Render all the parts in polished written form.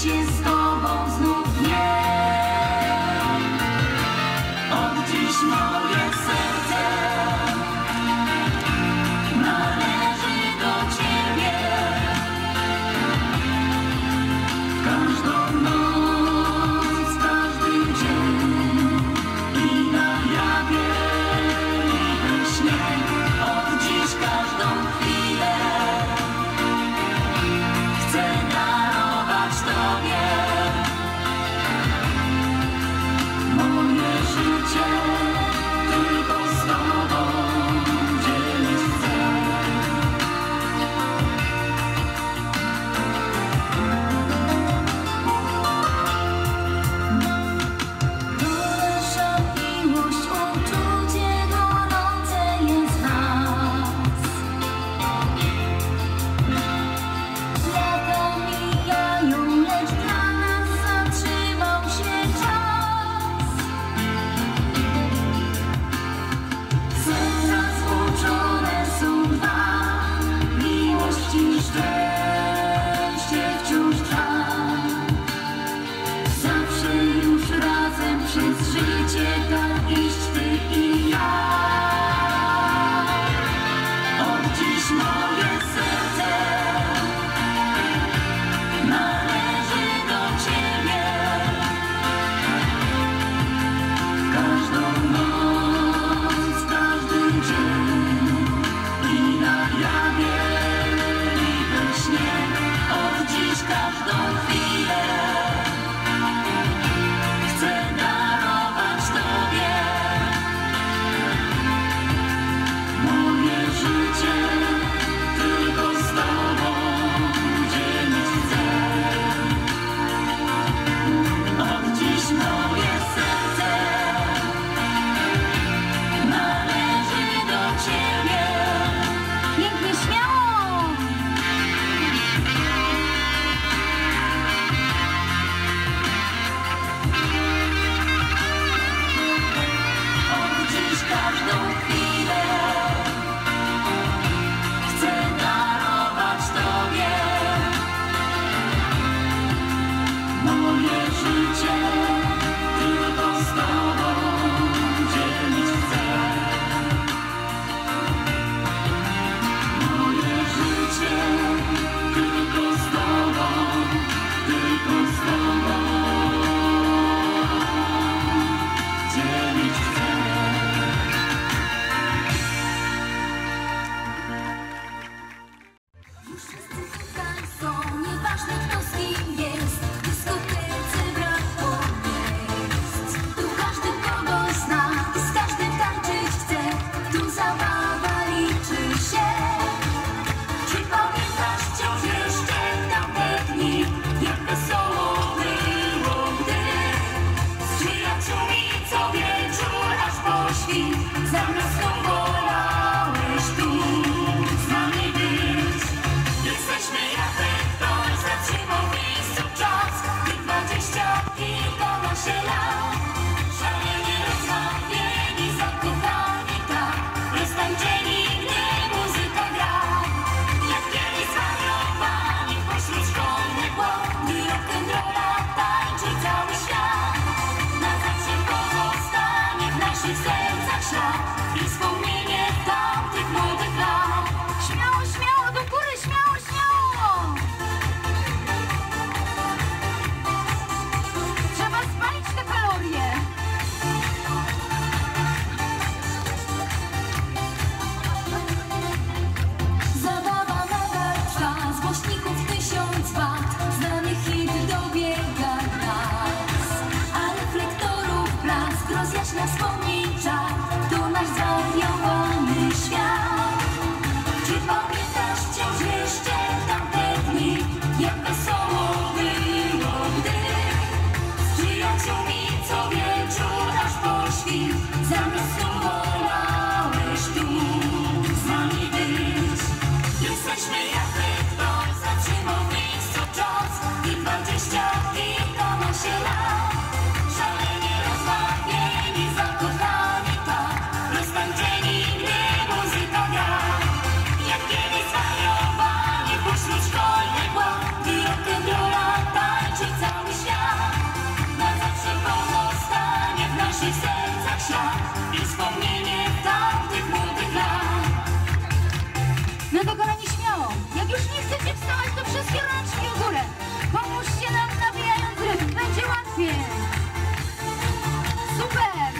się z Tobą znów nie. Od dziś moje serce należy do Ciebie. Każdą noc, każdy dzień i na jawie, i we śnie. Od dziś każdą chwilę chcę darować Tobie. naszych sercach świat i wspomnienie tamtych młodych lat. No to kochani, śmiało. Jak już nie chcecie wstawać, to wszystkie rączki w górę. Pomóżcie nam, nawijając rytm. Będzie łatwiej. Super!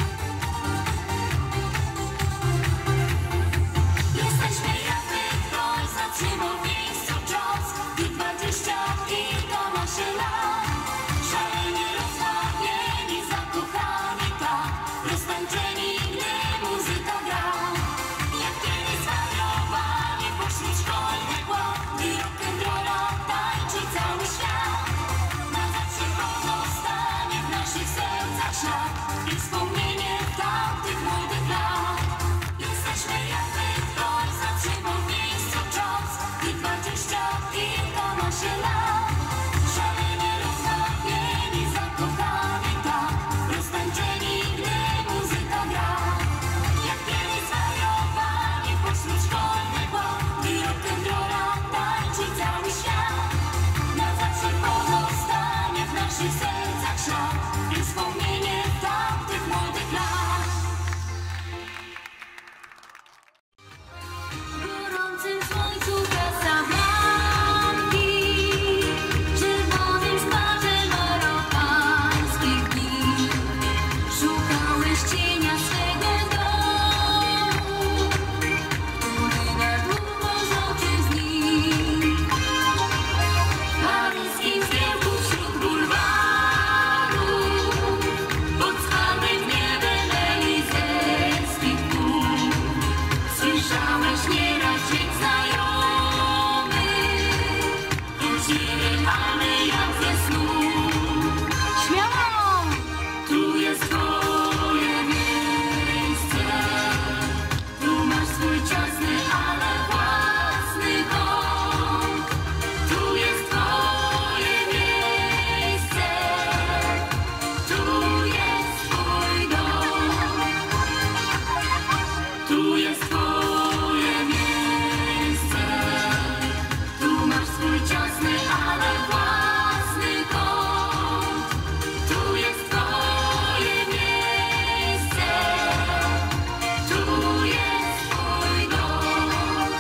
Jesteśmy jakby ktoś zatrzymał w miejscu czas i 20 i to nasze lat. Szaleni, rozmawieni, zakochani tak, roztańczeni, gdy muzyka gra. Jak kiedyś zwariowani pośród szkolnych ław, gdy rock'n'rolla tańczy cały świat. Na zawsze pozostanie w naszych sercach ślad i wspomnienie tamtych młodych lat. Jesteśmy jakby ktoś zatrzymał w miejscu czas i 20 i to nasze lat. Szaleni, rozmawieni, zakochani tak, roztańczeni, gdy muzyka gra. Jak kiedyś zwariowani pośród szkolnych ław, gdy rock'n'rolla tańczy cały świat. Na zawsze pozostanie w naszych sercach ślad i wspomnienie tamtych młodych lat. W gorącym słońcu Casablanki, w czerwonym skwarze marokańskich dni, szukałeś cienia swego domu, który na długo z oczy znikł. W paryskim zgiełku wśród bulwaru, pod skalnym niebem elizejskich pól, słyszałeś nieraz dźwięk znajomy, choć nierealny jak ze snu. Śmiało! Tu jest twoje miejsce, tu masz swój ciasny, ale własny kąt. Tu jest twoje miejsce, tu jest twój dom. Tu jest twoje miejsce, tu masz swój ciasny, ale własny kąt. Tu jest twoje miejsce, tu jest twój dom.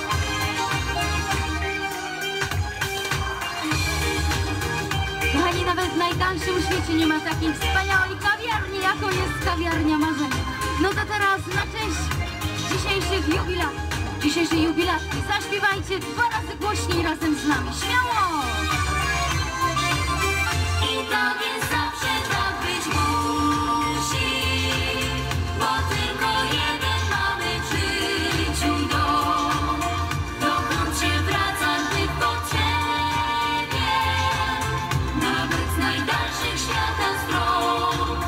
Kochani, nawet w najtańszym świecie nie ma takiej wspaniałej kawiarni, jaką jest kawiarnia marzenia. No to teraz na cześć dzisiejszej jubilatki zaśpiewajcie 2 razy głośniej razem z nami. Śmiało! I tak jest zawsze, tak być musi, bo tylko jeden mamy w życiu dom. Dokąd się wraca, gdy w potrzebie, nawet z najdalszych świata stron.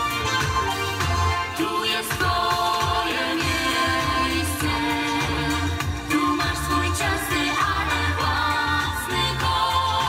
Tu jest twoje miejsce, tu masz swój ciasny, ale własny kąt.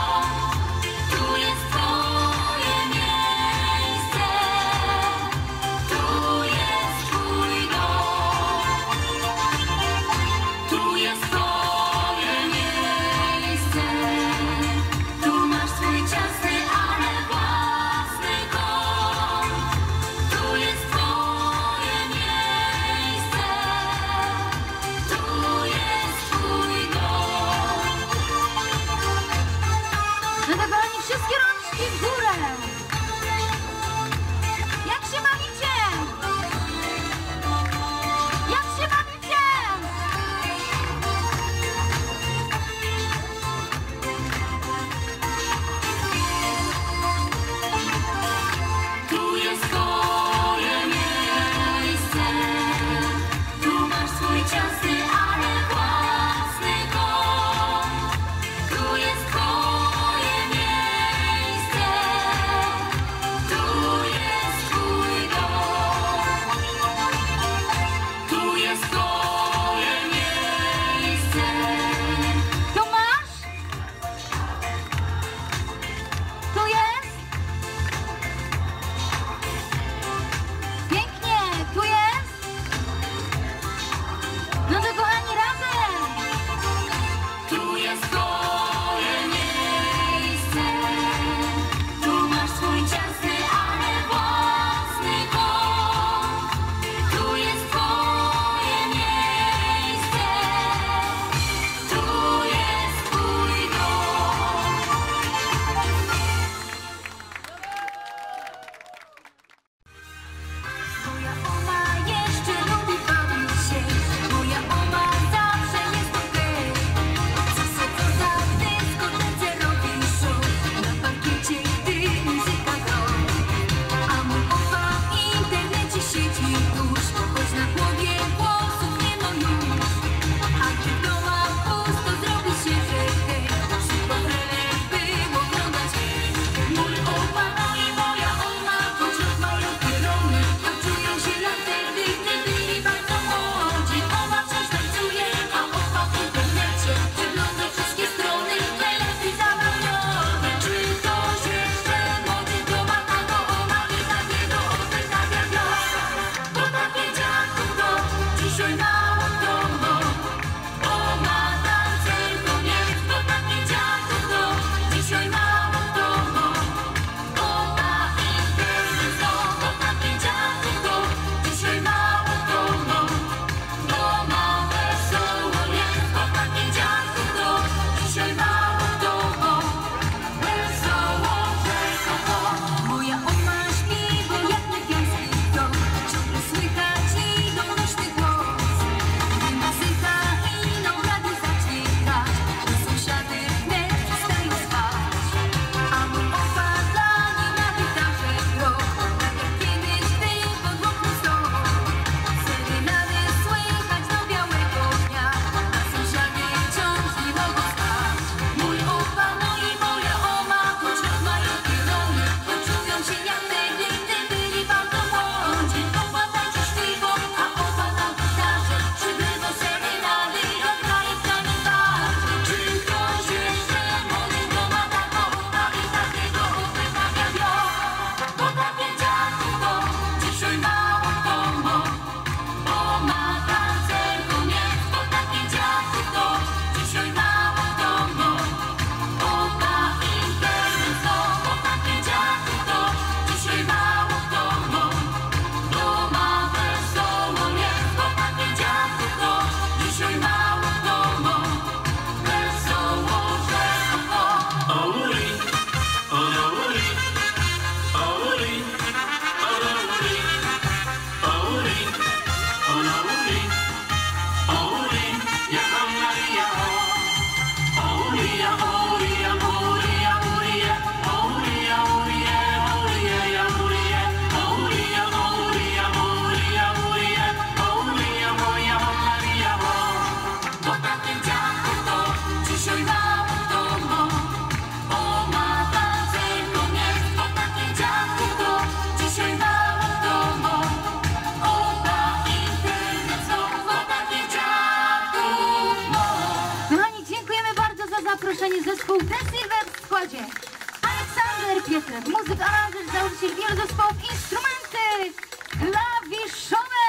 Piotrek, muzyk, aranżer, założyciel wielu zespołów, instrumenty klawiszowe.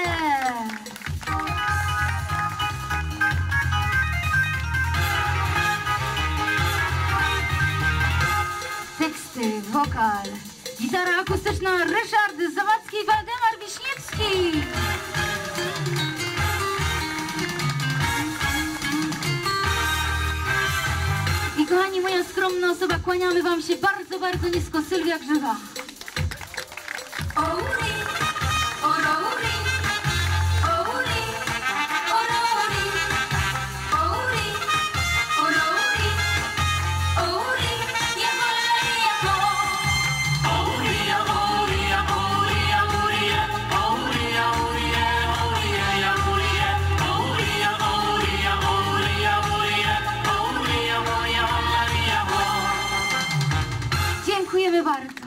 Teksty, wokal, gitara akustyczna Ryszard Zawadzki i Waldemar Wiśniewski. I kochani, moja skromna osoba, kłaniamy wam się bardzo, bardzo nisko. Sylwia Grzywa. Dziękujemy bardzo.